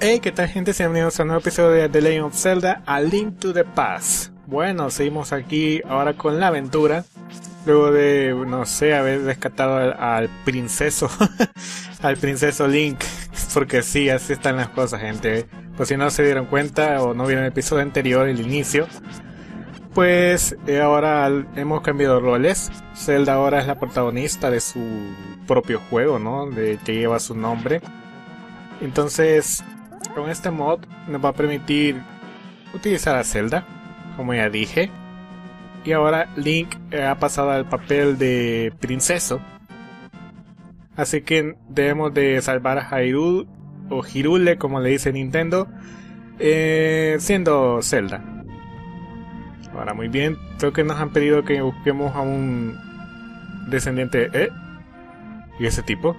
Hey, ¿qué tal, gente? Sean bienvenidos a un nuevo episodio de The Legend of Zelda: A Link to the Past. Bueno, seguimos aquí ahora con la aventura. Luego de, no sé, haber rescatado al princeso, al princeso Link. Porque sí, así están las cosas, gente. Por si no se dieron cuenta o no vieron el episodio anterior, el inicio. Pues ahora hemos cambiado roles. Zelda ahora es la protagonista de su propio juego, ¿no? Que lleva su nombre. Entonces, con este mod nos va a permitir utilizar a Zelda, como ya dije. Y ahora Link ha pasado al papel de princeso. Así que debemos de salvar a Hyrule, o Hyrule como le dice Nintendo, siendo Zelda. Ahora, muy bien, creo que nos han pedido que busquemos a un descendiente. ¿Y ese tipo?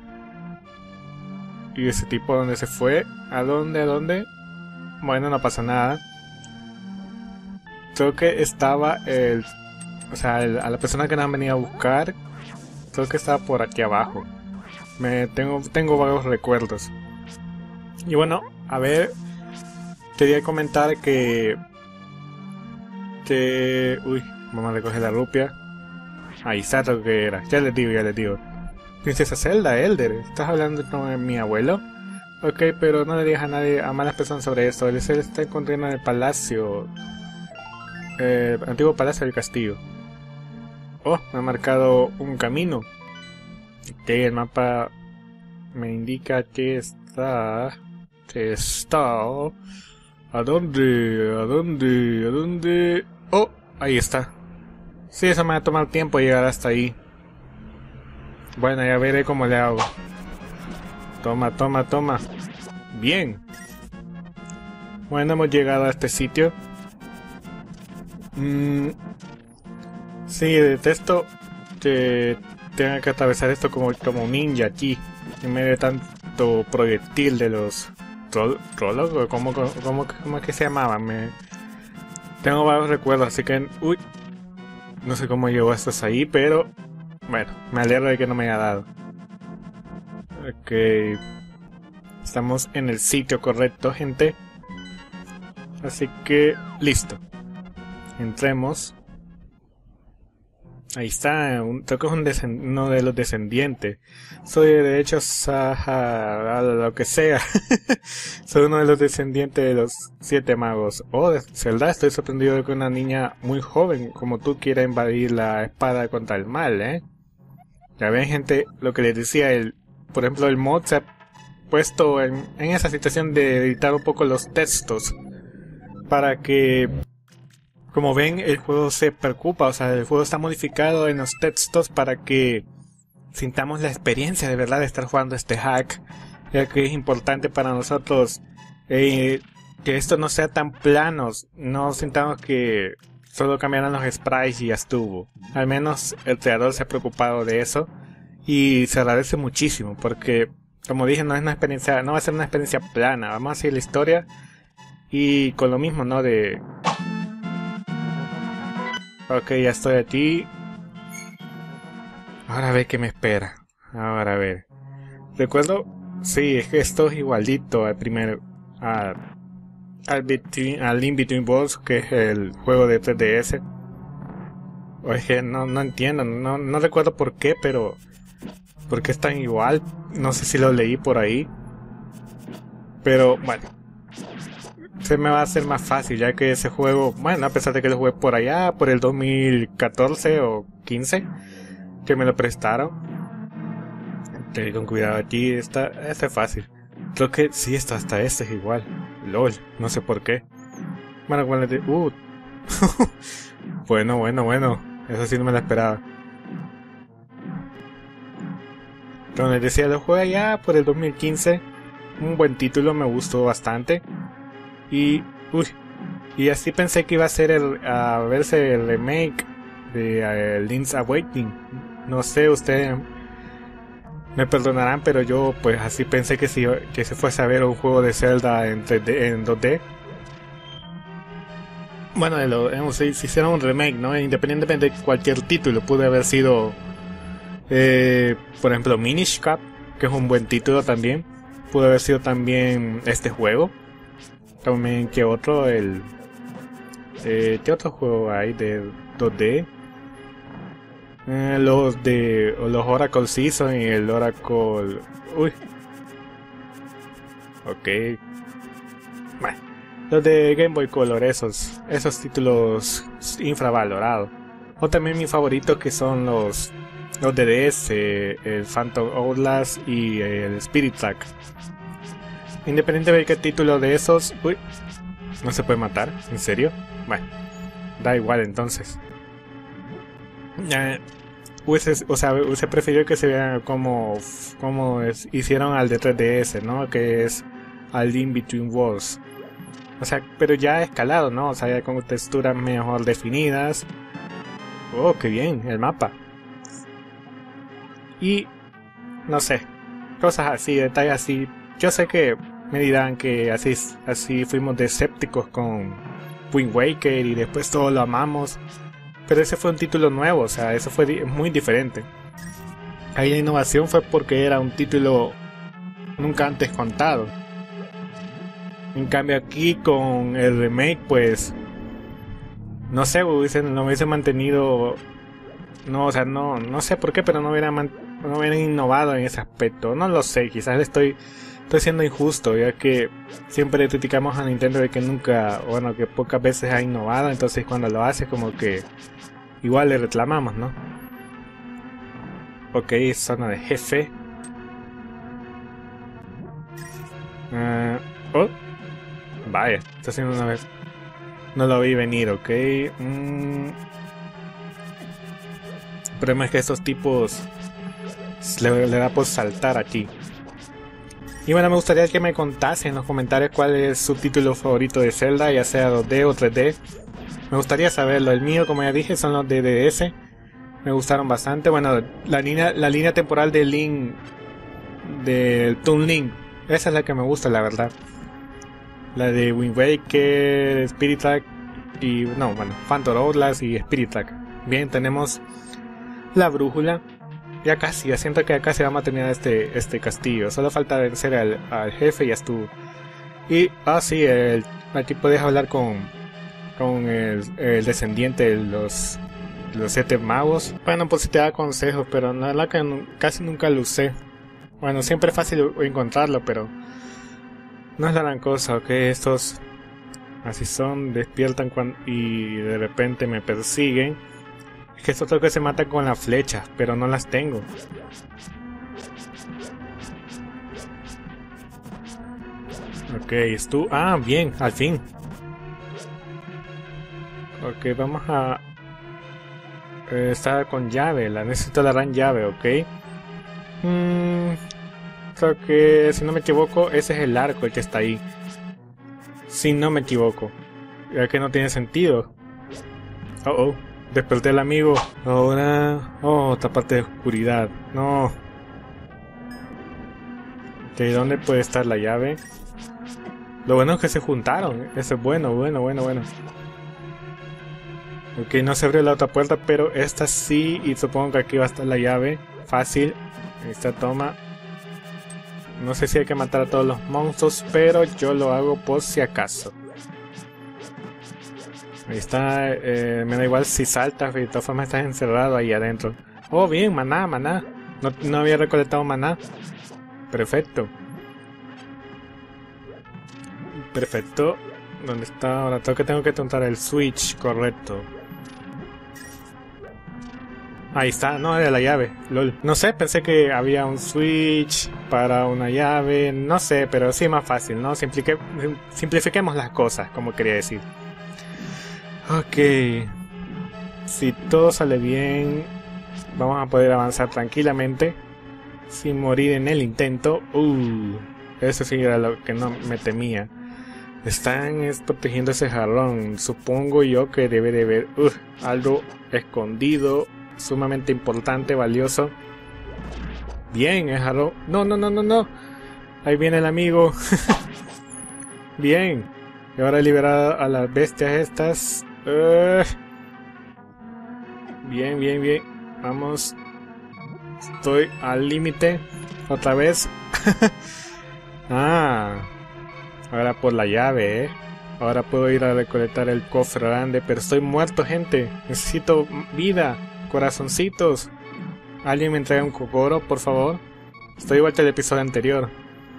¿Y ese tipo dónde se fue? ¿A dónde? ¿A dónde? Bueno, no pasa nada. Creo que estaba a la persona que nos han venido a buscar. Creo que estaba por aquí abajo. Tengo varios recuerdos. Y bueno, a ver, quería comentar que uy, vamos a recoger la rupia. Ahí está lo que era. Ya les digo. Princesa Zelda, Elder, ¿estás hablando con mi abuelo? Ok, pero no le digas a nadie, a malas personas sobre esto. Él está encontrando en el palacio, antiguo palacio del castillo. Oh, me ha marcado un camino. Ok, el mapa me indica que está. ¿A dónde? Oh, ahí está. Sí, eso me va a tomar tiempo llegar hasta ahí. Bueno, ya veré cómo le hago. Toma. Bien. Bueno, hemos llegado a este sitio. Sí, detesto que tenga que atravesar esto como un ninja aquí, en medio de tanto proyectil de los trollos. ¿Cómo es que se llamaban? Tengo varios recuerdos, así que uy, no sé cómo llegó hasta ahí, pero bueno, me alegro de que no me haya dado. Ok, estamos en el sitio correcto, gente. Así que listo. Entremos. Ahí está, creo que es uno de los descendientes. Soy de hecho lo que sea. Soy uno de los descendientes de los 7 magos. Oh, Zelda, estoy sorprendido de que una niña muy joven como tú quiera invadir la espada contra el mal, ¿eh? Ya ven, gente, lo que les decía, por ejemplo, el mod se ha puesto en esa situación de editar un poco los textos para que, como ven, el juego se preocupa, o sea, el juego está modificado en los textos para que sintamos la experiencia de verdad de estar jugando este hack, ya que es importante para nosotros que esto no sea tan planos, no sintamos que solo cambiaron los sprites y ya estuvo. Al menos el creador se ha preocupado de eso y se agradece muchísimo porque, como dije, no va a ser una experiencia plana. Vamos a seguir la historia y con lo mismo, ¿no? Ok, ya estoy aquí. Ahora a ver qué me espera. Ahora a ver. Recuerdo, sí, es que esto es igualito al primero. Al Link Between Worlds, que es el juego de 3DS. O es que no entiendo, no recuerdo por qué, pero ¿por qué es tan igual? No sé si lo leí por ahí. Pero bueno, se me va a hacer más fácil, ya que ese juego, bueno, a pesar de que lo jugué por allá, por el 2014 o 15, que me lo prestaron. Con cuidado aquí, este es fácil. Creo que sí, hasta este es igual. LOL, no sé por qué. Bueno, bueno. Eso sí no me lo esperaba. Como les decía, lo jugué ya por el 2015. Un buen título, me gustó bastante. Y así pensé que iba a verse el remake de Link's Awakening. No sé, ustedes me perdonarán, pero yo pues así pensé que se fuese a ver un juego de Zelda en 2D. Bueno, si hicieron un remake, ¿no? Independientemente de cualquier título, pudo haber sido, por ejemplo, Minish Cap, que es un buen título también. pudo haber sido también este juego. También, ¿qué otro? ¿Qué otro juego hay de 2D? Los Oracle Season y el Oracle... Uy. Ok. Bueno, los de Game Boy Color, esos títulos infravalorados. O también mi favorito, que son los DDS, el Phantom Hourglass y el Spirit Track. Independientemente de qué título de esos... Uy, no se puede matar, ¿en serio? Bueno, da igual entonces. Hubiese preferido que se vean como hicieron al de 3DS, ¿no? Que es al In Between Worlds. O sea, pero ya escalado, ¿no? O sea, ya con texturas mejor definidas. Oh, qué bien, el mapa. Y, no sé, cosas así, detalles así. Yo sé que me dirán que así fuimos de escépticos con Wind Waker y después todo lo amamos. Pero ese fue un título nuevo, o sea, eso fue muy diferente. Ahí la innovación fue porque era un título nunca antes contado. En cambio aquí con el remake, pues... No sé, no hubiese mantenido... No, o sea, no sé por qué, pero no hubieran innovado en ese aspecto. No lo sé, quizás estoy siendo injusto, ya que siempre criticamos a Nintendo de que nunca, bueno, que pocas veces ha innovado, entonces cuando lo hace como que igual le reclamamos, ¿no? Ok, zona de jefe. Oh, vaya, está haciendo una vez. No lo vi venir, ok. El problema es que estos tipos le da por saltar aquí. Y bueno, me gustaría que me contase en los comentarios cuál es su título favorito de Zelda, ya sea 2D o 3D. Me gustaría saberlo. El mío, como ya dije, son los de DS. Me gustaron bastante. Bueno, la línea temporal de Link, del Toon Link, esa es la que me gusta, la verdad. La de Wind Waker, Spirit Track y... No, bueno, Phantom Hourglass y Spirit Track. Bien, tenemos la brújula. Ya casi, ya siento que acá se va a terminar este castillo. Solo falta vencer al jefe y ya estuvo. Y, sí, aquí puedes hablar con el descendiente de los 7 magos. Bueno, pues si te da consejos, pero la verdad que casi nunca lo usé. Bueno, siempre es fácil encontrarlo, pero no es la gran cosa, ok. Estos así son, despiertan y de repente me persiguen. Es que estos que se matan con las flechas, pero no las tengo. Ok, bien, al fin. Ok, vamos a... estar con llave, necesito la gran llave, ok. Creo que, si no me equivoco, ese es el arco el que está ahí. Si no me equivoco. Ya que no tiene sentido. Desperté al amigo. Ahora... otra parte de oscuridad. No. Ok, ¿dónde puede estar la llave? Lo bueno es que se juntaron. Eso es bueno. Ok, no se abrió la otra puerta, pero esta sí. Y supongo que aquí va a estar la llave. Fácil. Esta toma. No sé si hay que matar a todos los monstruos, pero yo lo hago por si acaso. Ahí está, me da igual si saltas, de todas formas estás encerrado ahí adentro. Oh, bien, maná. No había recolectado maná. Perfecto. ¿Dónde está? Ahora tengo que tontar el switch, correcto. Ahí está, no, era la llave, lol. No sé, pensé que había un switch para una llave, no sé, pero sí más fácil, ¿no? Simplifiquemos las cosas, como quería decir. Ok. Si todo sale bien, vamos a poder avanzar tranquilamente, sin morir en el intento. Eso sí era lo que no me temía. Están protegiendo ese jarrón. Supongo yo que debe de haber algo escondido, sumamente importante, valioso. Bien, el jarrón. No. Ahí viene el amigo. Bien. Y ahora he liberado a las bestias estas. Bien. Vamos. Estoy al límite. Otra vez. Ah, ahora por la llave, Ahora puedo ir a recolectar el cofre grande, pero estoy muerto, gente. Necesito vida, corazoncitos. ¿Alguien me entrega un Kokoro, por favor? Estoy igual que el episodio anterior.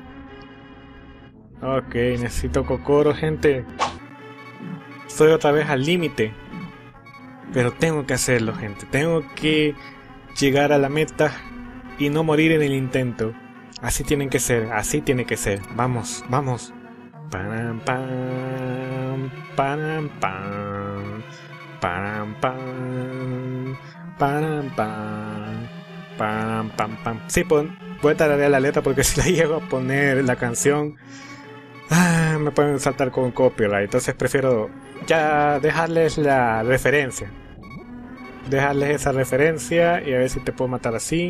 Ok, necesito Kokoro, gente. Estoy otra vez al límite. Pero tengo que hacerlo, gente. Tengo que llegar a la meta y no morir en el intento. Así tienen que ser, así tiene que ser. Vamos, vamos. Param, pam, param, pam, param, pam, param, pam, param, pam, pam. Sí, voy a tararear la letra porque si la llego a poner la canción, me pueden saltar con copyright. Entonces prefiero ya dejarles la referencia. Dejarles esa referencia y a ver si te puedo matar así.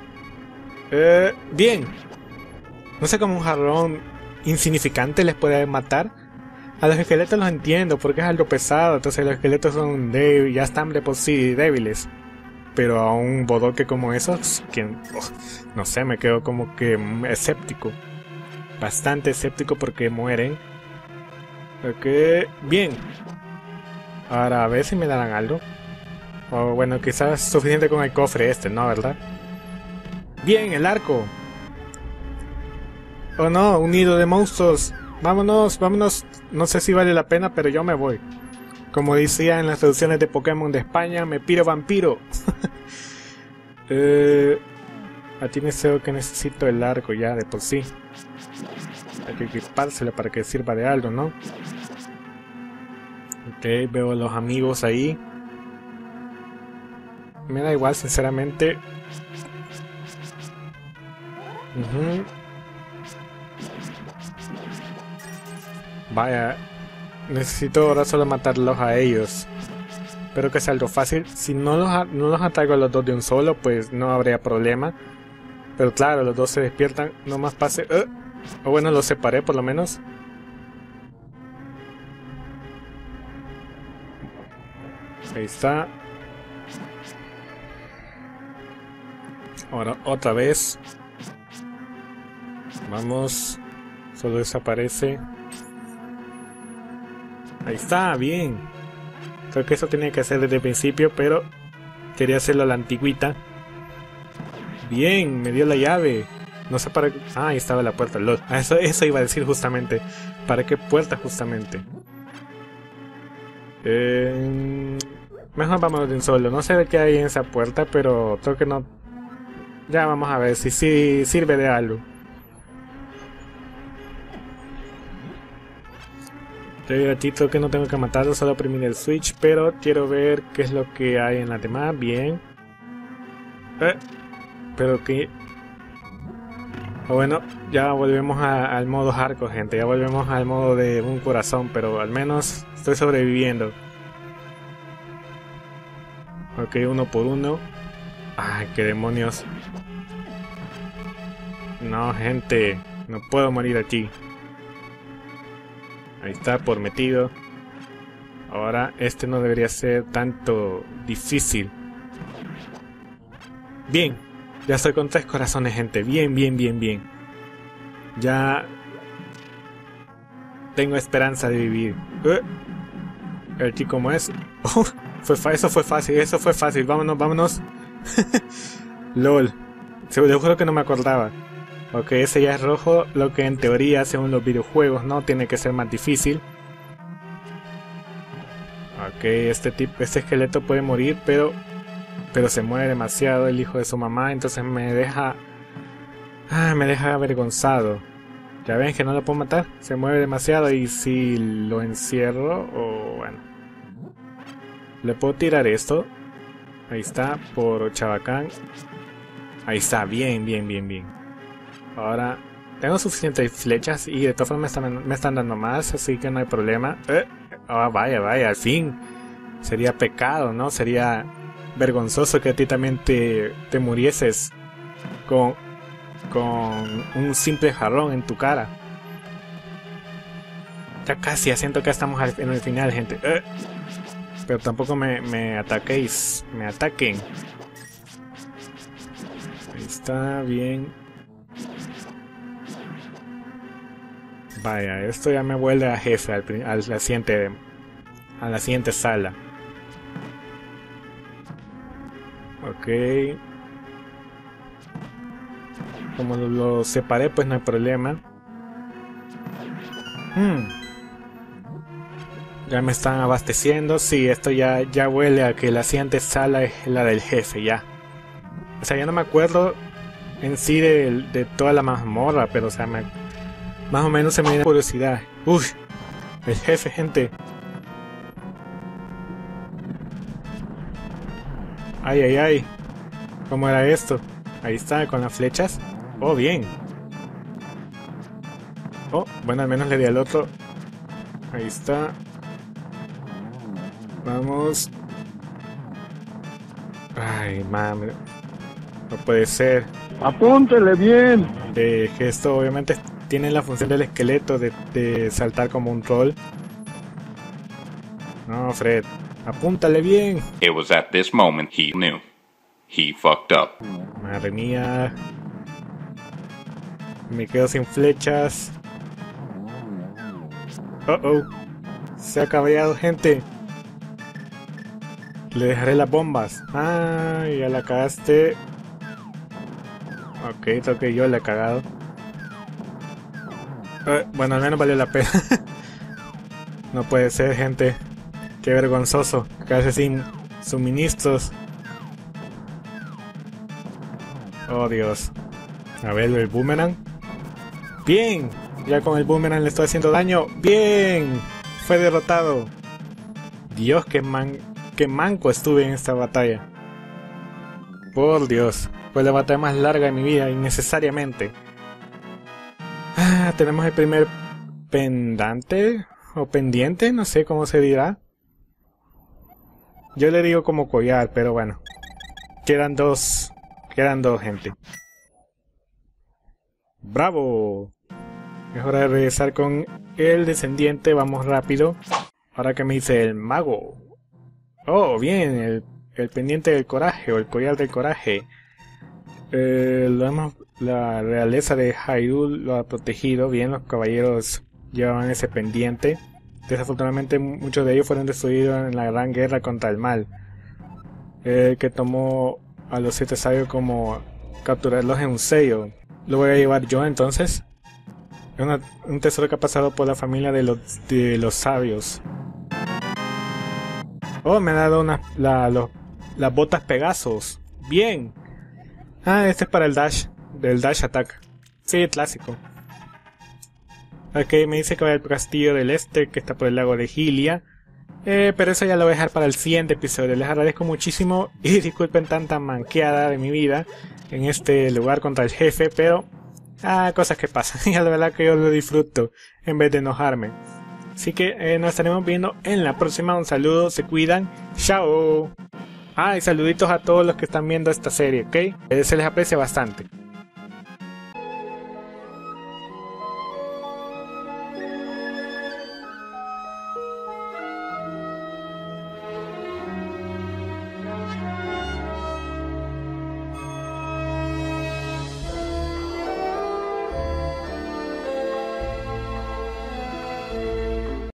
Bien. No sé cómo un jarrón insignificante les puede matar. A los esqueletos los entiendo porque es algo pesado. Entonces los esqueletos son débiles, ya están de por sí débiles. Pero a un bodoque como esos, que no sé, me quedo como que escéptico. Bastante escéptico porque mueren. Ok, bien. Ahora a ver si me darán algo. O bueno, quizás suficiente con el cofre este, ¿no? ¿Verdad? Bien, el arco. Oh no, un nido de monstruos. Vámonos, vámonos. No sé si vale la pena, pero yo me voy. Como decía en las traducciones de Pokémon de España, me piro vampiro. Aquí me sé que necesito el arco ya de por sí. Hay que equipárselo para que sirva de algo, ¿no? Ok, veo a los amigos ahí. Me da igual, sinceramente. Vaya, necesito ahora solo matarlos a ellos. Espero que sea algo fácil. Si no los ataco a los dos de un solo, pues no habría problema. Pero claro, los dos se despiertan. No más pase. O bueno, los separé por lo menos. Ahí está. Ahora otra vez. Vamos. Solo desaparece. Ahí está, bien. Creo que eso tenía que hacer desde el principio, pero quería hacerlo a la antigüita. Bien, me dio la llave. No sé para qué. Ah, ahí estaba la puerta. Eso iba a decir justamente. ¿Para qué puerta justamente? Mejor vámonos de un solo. No sé de qué hay en esa puerta, pero creo que no. Ya vamos a ver si sí sirve de algo. Creo que no tengo que matarlo, solo oprimir el switch, pero quiero ver qué es lo que hay en las demás. Bien. Pero que... bueno, ya volvemos al modo hardcore, gente. Ya volvemos al modo de un corazón, pero al menos estoy sobreviviendo. Ok, uno por uno. Ay, qué demonios. No, gente, no puedo morir aquí. Ahí está, por metido. Ahora, este no debería ser tanto difícil. Bien, ya estoy con 3 corazones, gente. Bien, bien, bien, bien. Ya tengo esperanza de vivir. Aquí como es. Eso fue fácil. Vámonos, vámonos. LOL. Yo juro que no me acordaba. Ok, ese ya es rojo, lo que en teoría, según los videojuegos, no tiene que ser más difícil. Ok, este esqueleto puede morir, pero se mueve demasiado el hijo de su mamá, entonces me deja avergonzado. Ya ven que no lo puedo matar, se mueve demasiado y si lo encierro, bueno, le puedo tirar esto. Ahí está, por Chabacán. Ahí está, bien, bien, bien, bien. Ahora, tengo suficientes flechas y de todas formas me están dando más, así que no hay problema. Vaya, al fin. Sería pecado, ¿no? Sería vergonzoso que a ti también te murieses con un simple jarrón en tu cara. Ya casi, siento que estamos en el final, gente. Pero tampoco me ataquéis, me ataquen. Ahí está, bien. Vaya, esto ya me vuelve a jefe a la siguiente sala. Ok. Como lo separé, pues no hay problema. Ya me están abasteciendo. Sí, esto ya huele a que la siguiente sala es la del jefe, ya. O sea, ya no me acuerdo en sí de toda la mazmorra, pero o sea, más o menos se me da curiosidad. Uff, el jefe, gente. Ay, ay, ay. ¿Cómo era esto? Ahí está, con las flechas. Oh, bien. Oh, bueno, al menos le di al otro. Ahí está. Vamos. Ay, mami. No puede ser. Apúntele bien. Que esto obviamente tiene la función del esqueleto de saltar como un troll. No, Fred. Apúntale bien. It was at this moment he knew. He fucked up. Madre mía. Me quedo sin flechas. Oh. Se ha cabreado, gente. Le dejaré las bombas. Ah, ya la cagaste. Ok, creo que yo la he cagado. Bueno, al menos valió la pena. No puede ser, gente. Qué vergonzoso. Quedarse sin suministros. Oh, Dios. A ver, el boomerang. Bien. Ya con el boomerang le estoy haciendo daño. Bien. Fue derrotado. Dios, qué manco estuve en esta batalla. Por Dios. Fue la batalla más larga de mi vida, innecesariamente. Tenemos el primer pendante. O pendiente, no sé cómo se dirá. Yo le digo como collar, pero bueno. Quedan dos, gente. ¡Bravo! Es hora de regresar con el descendiente. Vamos rápido. Ahora que me dice el mago. Oh, bien. El pendiente del coraje o el collar del coraje. La realeza de Hyrule lo ha protegido. Bien, los caballeros llevaban ese pendiente. Desafortunadamente muchos de ellos fueron destruidos en la gran guerra contra el mal. Que tomó a los 7 sabios como capturarlos en un sello. Lo voy a llevar yo entonces. Es un tesoro que ha pasado por la familia de los sabios. Oh, me ha dado las botas Pegasus. Bien. Este es para el dash. Del dash attack. Sí, clásico. Ok, me dice que va al castillo del este, que está por el lago de Hylia. Pero eso ya lo voy a dejar para el siguiente episodio. Les agradezco muchísimo y disculpen tanta manqueada de mi vida en este lugar contra el jefe, pero cosas que pasan. Y la verdad que yo lo disfruto en vez de enojarme. Así que nos estaremos viendo en la próxima. Un saludo, se cuidan. Chao. Y saluditos a todos los que están viendo esta serie, ¿ok? Se les aprecia bastante.